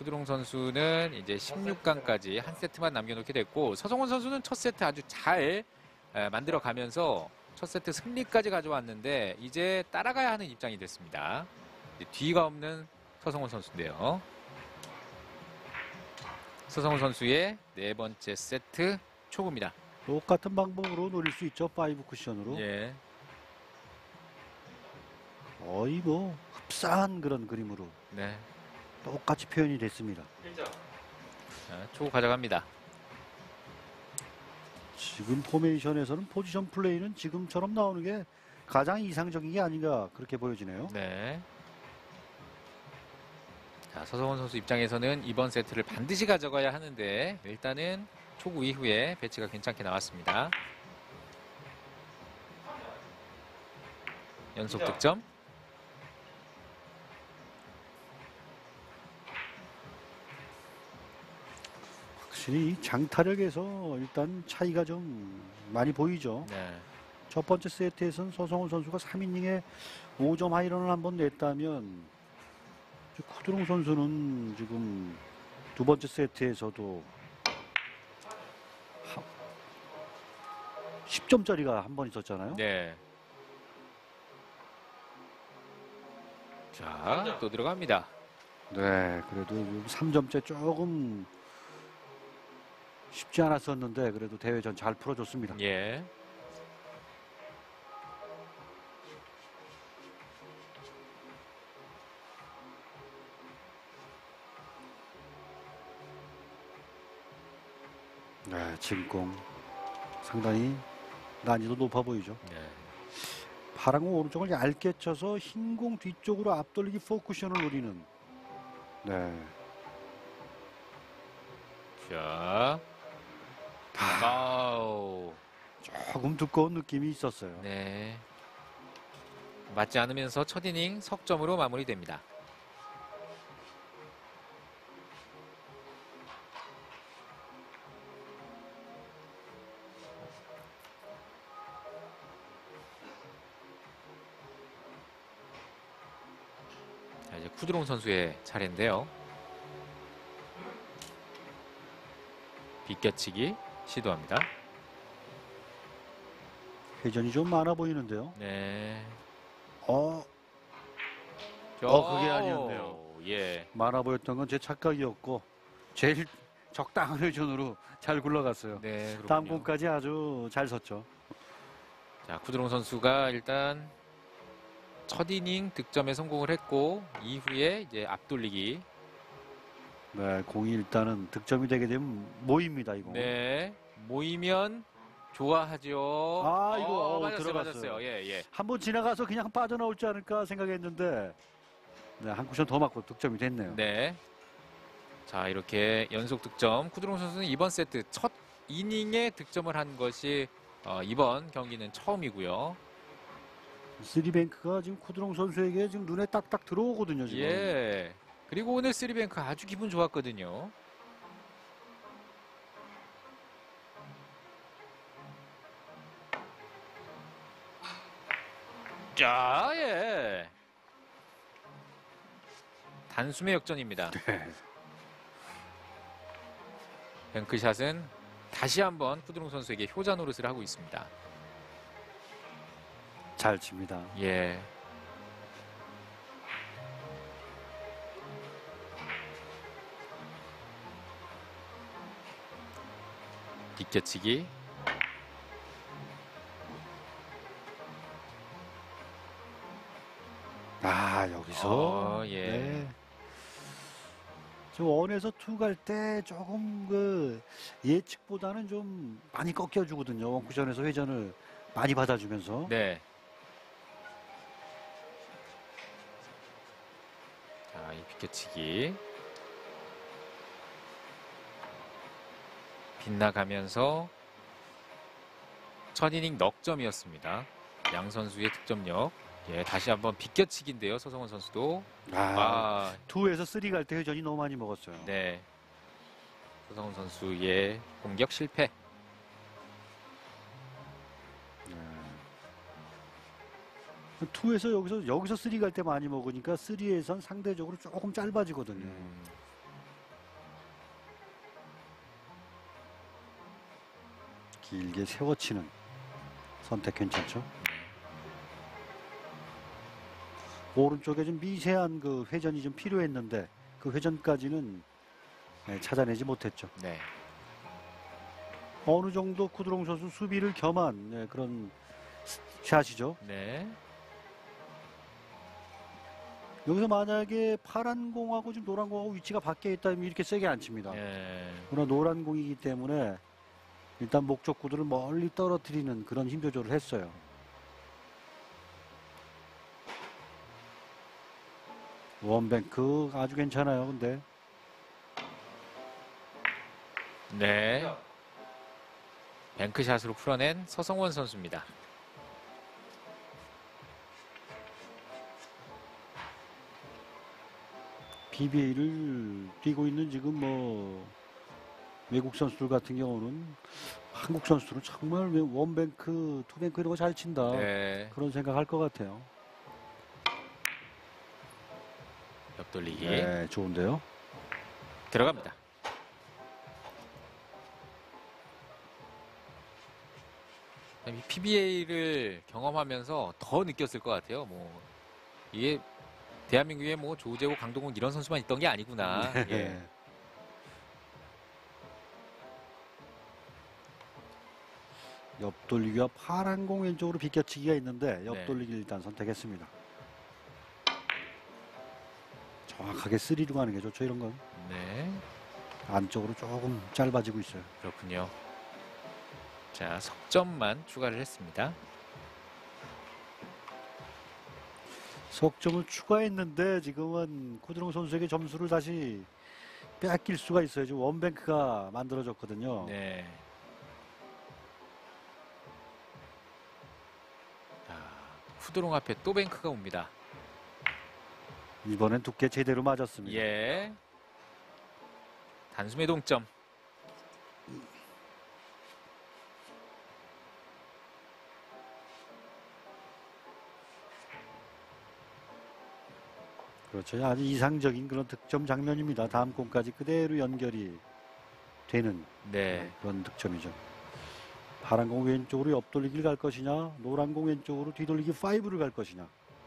쿠드롱 선수는 이제 16강까지 한 세트만 남겨놓게 됐고, 서성원 선수는 첫 세트 아주 잘 만들어 가면서 첫 세트 승리까지 가져왔는데 이제 따라가야 하는 입장이 됐습니다. 뒤가 없는 서성원 선수인데요. 서성원 선수의 네 번째 세트 초구입니다. 똑같은 방법으로 노릴 수 있죠. 5 쿠션으로. 예. 거의 뭐 흡사한 그런 그림으로 네. 똑같이 표현이 됐습니다. 자, 초구 가져갑니다. 지금 포메이션에서는 포지션 플레이는 지금처럼 나오는 게 가장 이상적인 게 아닌가 그렇게 보여지네요. 네. 자, 서성원 선수 입장에서는 이번 세트를 반드시 가져가야 하는데 일단은 초구 이후에 배치가 괜찮게 나왔습니다. 연속 득점. 확실히 이 장타력에서 일단 차이가 좀 많이 보이죠. 네. 첫 번째 세트에서는 서성훈 선수가 3이닝에 5점 하이런을 한번 냈다면 쿠드롱 선수는 지금 두 번째 세트에서도 10점짜리가 한 번 있었잖아요. 네. 자, 또 들어갑니다. 네, 그래도 3점째 조금 쉽지 않았었는데 그래도 대회전 잘 풀어줬습니다. 예. 네, 진공 상당히 난이도 높아 보이죠. 네. 파란 공 오른쪽을 얇게 쳐서 흰 공 뒤쪽으로 앞돌리기 포쿠션을 노리는. 네. 자. 아우. 조금 두꺼운 느낌이 있었어요. 네. 맞지 않으면서 첫 이닝 석점으로 마무리됩니다. 자, 이제 쿠드롱 선수의 차례인데요. 비껴치기 시도합니다. 회전이 좀 많아 보이는데요. 네. 그게 아니었네요. 예. 많아 보였던 건 제 착각이었고 제일 적당한 회전으로 잘 굴러갔어요. 네. 그렇군요. 다음 공까지 아주 잘 섰죠. 자, 쿠드롱 선수가 일단 첫 이닝 득점에 성공을 했고 이후에 이제 앞돌리기. 네, 공이 일단은 득점이 되게 되면 모입니다, 이거. 네. 모이면 좋아하죠. 아, 이거 맞았어요. 들어갔어요. 맞았어요. 예, 예. 한번 지나가서 그냥 빠져나올지 않을까 생각했는데 네, 한 쿠션 더 맞고 득점이 됐네요. 네. 자, 이렇게 연속 득점. 쿠드롱 선수는 이번 세트 첫 이닝에 득점을 한 것이 이번 경기는 처음이고요. 쓰리뱅크가 지금 쿠드롱 선수에게 지금 눈에 딱딱 들어오거든요, 지금. 예. 그리고 오늘 쓰리뱅크 아주 기분 좋았거든요. 자, 예. 단숨의 역전입니다. 네. 뱅크샷은 다시 한번 쿠드롱 선수에게 효자 노릇을 하고 있습니다. 잘 칩니다. 예. 비껴치기. 아, 여기서 예. 네. 저 원에서 투 갈 때 조금 그 예측보다는 좀 많이 꺾여주거든요. 원쿠션에서 회전을 많이 받아주면서. 네. 자, 이 비껴치기. 빗나가면서 첫 이닝 넉점이었습니다. 양 선수의 득점력. 예, 다시 한번 비껴치기인데요. 서성원 선수도. 투에서 쓰리 갈 때 회전이 너무 많이 먹었어요. 네. 서성원 선수의 공격 실패. 투에서 여기서 쓰리 갈 때 많이 먹으니까 쓰리에선 상대적으로 조금 짧아지거든요. 길게 세워치는 선택 괜찮죠? 오른쪽에 좀 미세한 그 회전이 좀 필요했는데 그 회전까지는 찾아내지 못했죠. 네. 어느 정도 쿠드롱 선수 수비를 겸한 그런 샷이죠. 네. 여기서 만약에 파란 공하고 지금 노란 공하고 위치가 바뀌어 있다면 이렇게 세게 안 칩니다. 네. 그러나 노란 공이기 때문에 일단 목적 구도를 멀리 떨어뜨리는 그런 힘 조절을 했어요. 원뱅크 아주 괜찮아요. 근데 네. 뱅크샷으로 풀어낸 서성원 선수입니다. PBA를 뛰고 있는 지금 뭐 외국 선수들 같은 경우는 한국 선수들은 정말 원뱅크, 투뱅크 이런 거 잘 친다. 네. 그런 생각할 것 같아요. 옆돌리기 네, 좋은데요. 들어갑니다. PBA를 경험하면서 더 느꼈을 것 같아요. 뭐 이게 대한민국에 뭐 조재호, 강동원 이런 선수만 있던 게 아니구나. 예. 옆돌리기와 파란 공 왼쪽으로 비껴치기가 있는데 옆돌리기를 일단 선택했습니다. 정확하게 3루 가는 게 좋죠. 이런 건 네. 안쪽으로 조금 짧아지고 있어요. 그렇군요. 자, 석점만 추가를 했습니다. 석점을 추가했는데 지금은 쿠드롱 선수에게 점수를 다시 뺏길 수가 있어요. 지금 원뱅크가 만들어졌거든요. 네. 자, 쿠드롱 앞에 또 뱅크가 옵니다. 이번엔 두께 제대로 맞았습니다. 예. 단숨에 동점. 그렇죠. 아주 이상적인 그런 득점 장면입니다. 다음 공까지 그대로 연결이 되는 네. 그런 득점이죠. 파란 공 왼쪽으로 옆돌리기를 갈 것이냐, 노란 공 왼쪽으로 뒤돌리기 5를 갈 것이냐.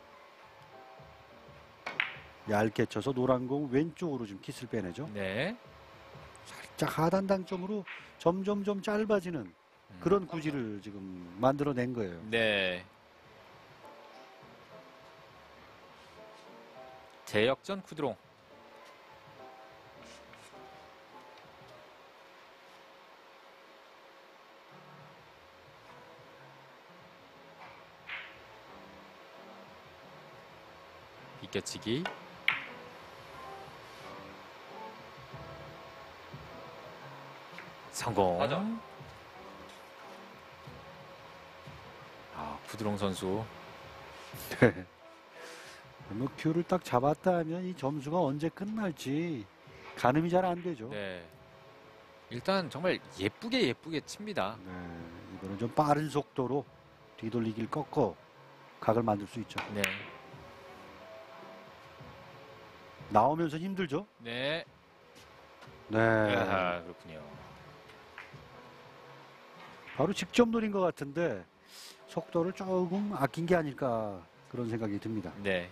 얇게 쳐서 노란 공 왼쪽으로 좀 키스를 빼내죠. 네. 살짝 하단 당점으로 점점 좀 짧아지는 그런 구질을 지금 만들어낸 거예요. 네. 제역전 쿠드롱. 비껴치기. 성공. 아, 쿠드롱 선수. 뭐 큐를 딱 잡았다 하면 이 점수가 언제 끝날지 가늠이 잘 안 되죠. 네. 일단 정말 예쁘게 칩니다. 네, 이거는 좀 빠른 속도로 뒤돌리기를 꺾어 각을 만들 수 있죠. 네. 나오면서 힘들죠. 네. 네, 아, 그렇군요. 바로 직접 노린 것 같은데 속도를 조금 아낀 게 아닐까 그런 생각이 듭니다. 네.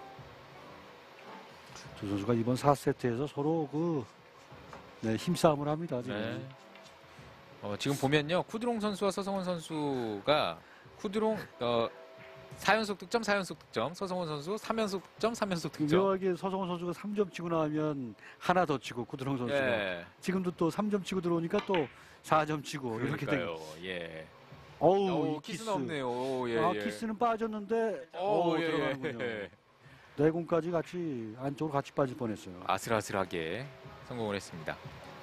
두 선수가 이번 4세트에서 서로 힘싸움을 합니다. 지금. 네. 지금 보면요. 쿠드롱 선수와 서성원 선수가 쿠드롱 4연속 득점, 4연속 득점. 서성원 선수 3연속 득점, 3연속 득점. 묘하게 서성원 선수가 3점 치고 나면 하나 더 치고 쿠드롱 선수가 예. 지금도 또 3점 치고 들어오니까 또 4점 치고 이렇게 되고. 예. 어우, 이 키스는 없네요. 오, 예, 아, 예. 키스는 빠졌는데 예, 들어가는군요. 예. 내공까지 같이 안쪽으로 같이 빠질 뻔했어요. 아슬아슬하게 성공을 했습니다.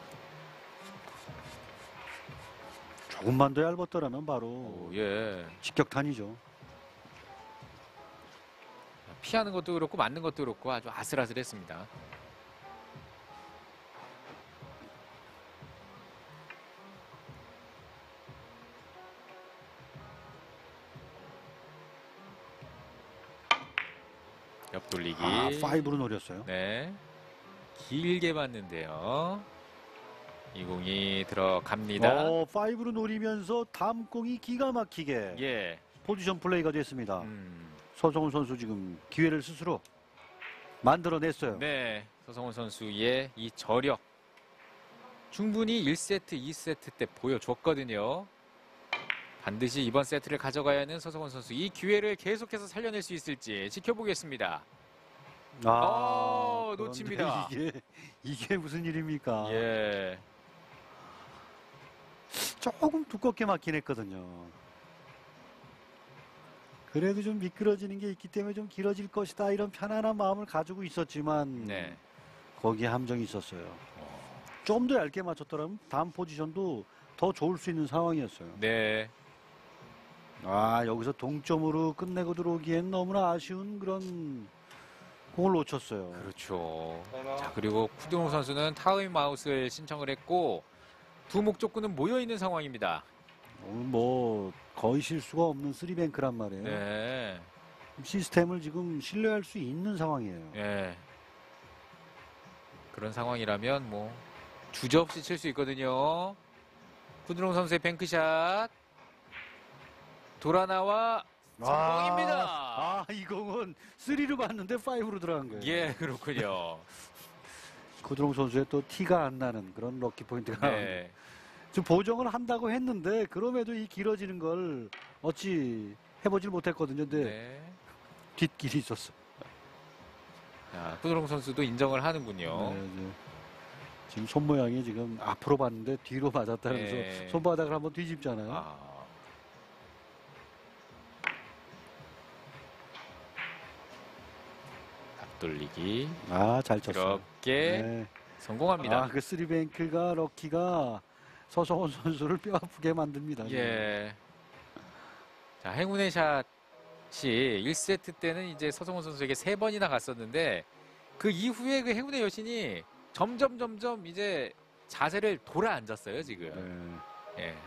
조금만 더 얇았더라면 바로 오, 예. 직격탄이죠. 피하는 것도 그렇고 맞는 것도 그렇고 아주 아슬아슬했습니다. 옆돌리기. 5로 노렸어요. 네. 길게 봤는데요. 이 공이 들어갑니다. 5로 노리면서 다음 공이 기가 막히게 예. 포지션 플레이가 됐습니다. 음. 서성훈 선수 지금 기회를 스스로 만들어냈어요. 네. 서성훈 선수의 이 저력 충분히 1세트, 2세트 때 보여줬거든요. 반드시 이번 세트를 가져가야 하는 서성훈 선수 이 기회를 계속해서 살려낼 수 있을지 지켜보겠습니다. 그런데 놓칩니다. 이게 무슨 일입니까? 예. 조금 두껍게 맞긴 했거든요. 그래도 좀 미끄러지는 게 있기 때문에 좀 길어질 것이다 이런 편안한 마음을 가지고 있었지만 네. 거기에 함정이 있었어요. 좀 더 얇게 맞췄더라면 다음 포지션도 더 좋을 수 있는 상황이었어요. 네. 여기서 동점으로 끝내고 들어오기엔 너무나 아쉬운 그런 공을 놓쳤어요. 그렇죠. 자, 그리고 쿠드롱 선수는 타임아웃을 신청을 했고 두 목적구는 모여 있는 상황입니다. 오늘 뭐 거의 실수가 없는 쓰리뱅크란 말이에요. 네. 시스템을 지금 신뢰할 수 있는 상황이에요. 예. 그런 상황이라면 뭐 주저없이 칠 수 있거든요. 쿠드롱 선수의 뱅크샷 돌아 나와 성공입니다. 이 공은 3로 봤는데 5로 들어간 거예요. 예, 그렇군요. 쿠드롱 선수의 또 티가 안 나는 그런 럭키 포인트가 네. 지금 보정을 한다고 했는데 그럼에도 이 길어지는 걸 어찌 해보질 못했거든요. 근데 네. 뒷길이 있었어. 자, 쿠드롱 선수도 인정을 하는군요. 네. 지금 손 모양이 지금 앞으로 봤는데 뒤로 맞았다면서 네. 손바닥을 한번 뒤집잖아요. 앞돌리기 잘 쳤어요. 이렇게 네. 성공합니다. 그 쓰리뱅크가 럭키가 서성훈 선수를 뼈 아프게 만듭니다. 예. 자, 행운의 샷이 1세트 때는 이제 서성훈 선수에게 3번이나 갔었는데 그 이후에 그 행운의 여신이 점점 이제 자세를 돌아 앉았어요, 지금. 네. 예.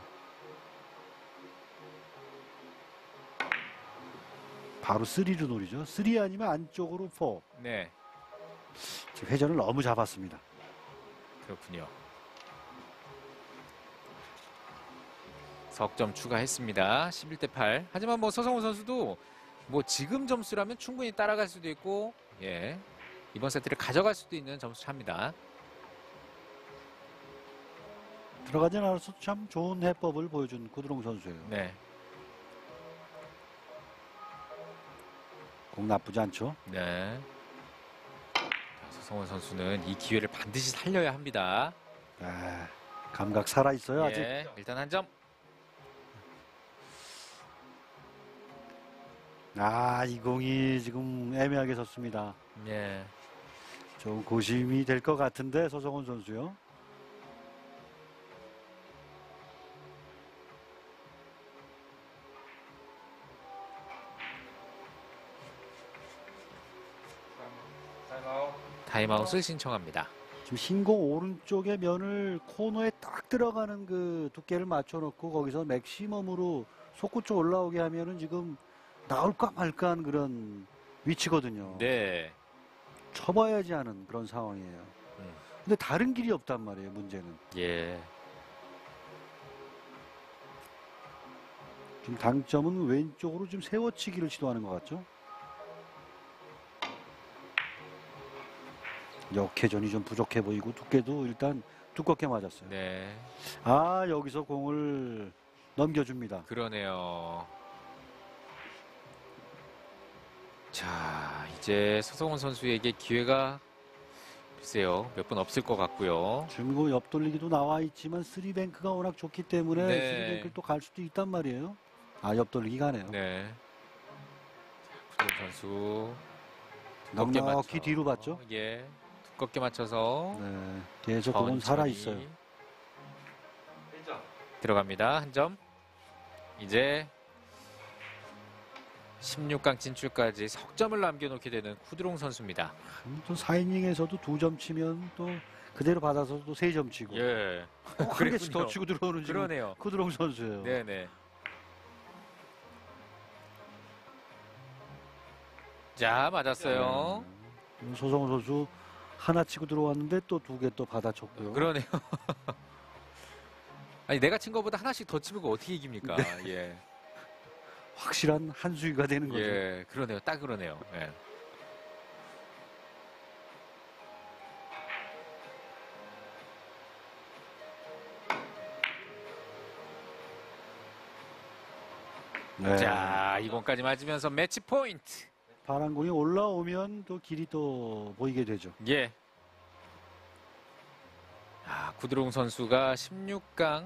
바로 3로 노리죠. 3 아니면 안쪽으로 4. 네. 지금 회전을 너무 잡았습니다. 그렇군요. 석점 추가했습니다. 11대 8. 하지만 뭐 서성훈 선수도 뭐 지금 점수라면 충분히 따라갈 수도 있고, 예. 이번 세트를 가져갈 수도 있는 점수 차입니다. 들어가지 않아서 참 좋은 해법을 보여준 쿠드롱 선수예요. 네. 공 나쁘지 않죠? 네. 자, 서성훈 선수는 이 기회를 반드시 살려야 합니다. 감각 살아있어요, 아직. 예, 일단 한 점. 이 공이 지금 애매하게 섰습니다. 예. 좀 고심이 될 것 같은데, 서성훈 선수요. 타임아웃을 신청합니다. 지금 흰공 오른쪽에 면을 코너에 딱 들어가는 그 두께를 맞춰놓고 거기서 맥시멈으로 속구 쪽 올라오게 하면은 지금 나올까 말까한 그런 위치거든요. 네. 쳐봐야지 하는 그런 상황이에요. 근데 다른 길이 없단 말이에요, 문제는. 예. 지금 당점은 왼쪽으로 좀 세워치기를 시도하는 것 같죠? 역회전이 좀 부족해 보이고 두께도 일단 두껍게 맞았어요. 네. 여기서 공을 넘겨줍니다. 그러네요. 자, 이제 서성훈 선수에게 기회가 글쎄요, 몇 번 없을 것 같고요. 지금 그 옆돌리기도 나와 있지만 쓰리뱅크가 워낙 좋기 때문에 네. 쓰리뱅크를 또 갈 수도 있단 말이에요. 옆돌리기 가네요. 네. 자, 쿠드롱 선수 넉넉히 뒤로 봤죠? 예. 두껍게 맞춰서 네, 계속 공은 살아있어요. 들어갑니다. 한 점. 이제 16강 진출까지 석점을 남겨놓게 되는 쿠드롱 선수입니다. 또 4이닝에서도 2점 치면 또 그대로 받아서 또 3점 치고 예. 한 개씩 더 치고 들어오는 지금 그러네요. 쿠드롱 선수예요. 네네. 자, 맞았어요. 소성훈 선수 하나 치고 들어왔는데 또 두 개 또 받아쳤고요. 그러네요. 아니 내가 친 거보다 하나씩 더 치면 그거 어떻게 이깁니까? 예. 확실한 한 수위가 되는 거죠. 예, 그러네요. 딱 그러네요. 예. 네. 자, 이공까지 맞으면서 매치 포인트. 파란 공이 올라오면 또 길이 또 보이게 되죠. 예. 아, 구드롱 선수가 16강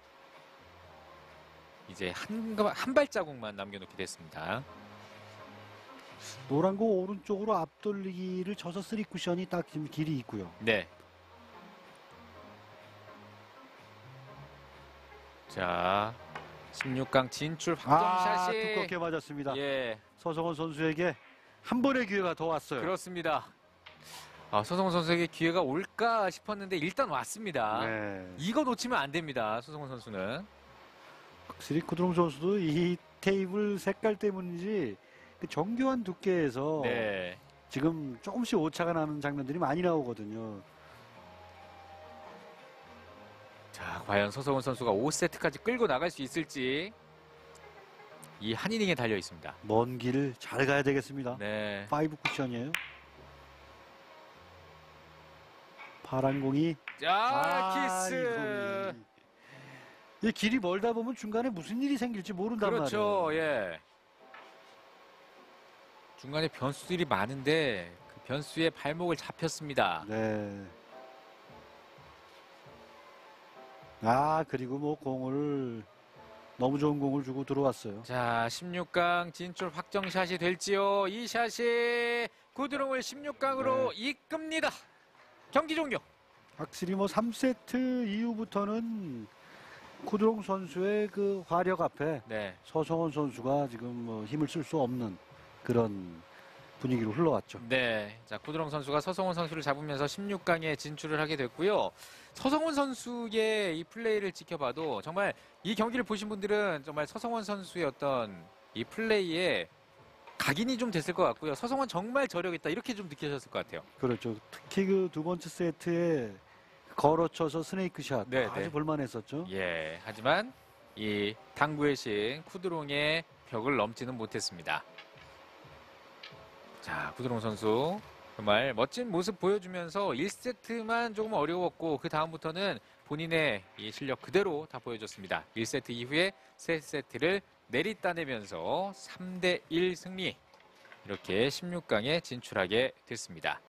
이제 한 발자국만 남겨놓게 됐습니다. 노란 공 오른쪽으로 앞돌리기를 쳐서 쓰리 쿠션이 딱 지금 길이 있고요. 네. 자, 16강 진출 확정샷이 두껍게 맞았습니다. 예, 서성원 선수에게 한 번의 기회가 더 왔어요. 그렇습니다. 아, 서성원 선수에게 기회가 올까 싶었는데 일단 왔습니다. 네. 이거 놓치면 안 됩니다. 서성원 선수는. 확실히 구드롱 선수도 이 테이블 색깔 때문인지 그 정교한 두께에서 네. 지금 조금씩 오차가 나는 장면들이 많이 나오거든요. 자, 과연 서성원 선수가 5세트까지 끌고 나갈 수 있을지 이 한 이닝에 달려 있습니다. 먼 길 잘 가야 되겠습니다. 네. 5 쿠션이에요. 파란 공이 자, 키스. 이 길이 멀다 보면 중간에 무슨 일이 생길지 모른단 그렇죠. 말이에요. 예. 중간에 변수들이 많은데 그 변수에 발목을 잡혔습니다. 네. 그리고 뭐 공을 너무 좋은 공을 주고 들어왔어요. 자, 16강 진출 확정샷이 될지요. 이 샷이 구드롱을 16강으로 이끕니다. 경기 종료. 확실히 뭐 3세트 이후부터는 구드롱 선수의 그 화력 앞에 네. 서성원 선수가 지금 뭐 힘을 쓸 수 없는 그런 분위기로 흘러왔죠. 네. 자, 구드롱 선수가 서성원 선수를 잡으면서 16강에 진출을 하게 됐고요. 서성원 선수의 이 플레이를 지켜봐도 정말 이 경기를 보신 분들은 정말 서성원 선수의 어떤 이 플레이에 각인이 좀 됐을 것 같고요. 서성원 정말 저력있다 이렇게 좀 느끼셨을 것 같아요. 그렇죠. 특히 그 두 번째 세트에 걸어쳐서 스네이크 샷 네, 아주 네. 볼만했었죠. 예. 하지만 이 당구의 신 구드롱의 벽을 넘지는 못했습니다. 자, 구드롱 선수 정말 멋진 모습 보여주면서 1세트만 조금 어려웠고 그 다음부터는 본인의 이 실력 그대로 다 보여줬습니다. 1세트 이후에 3세트를 내리따내면서 3대1 승리 이렇게 16강에 진출하게 됐습니다.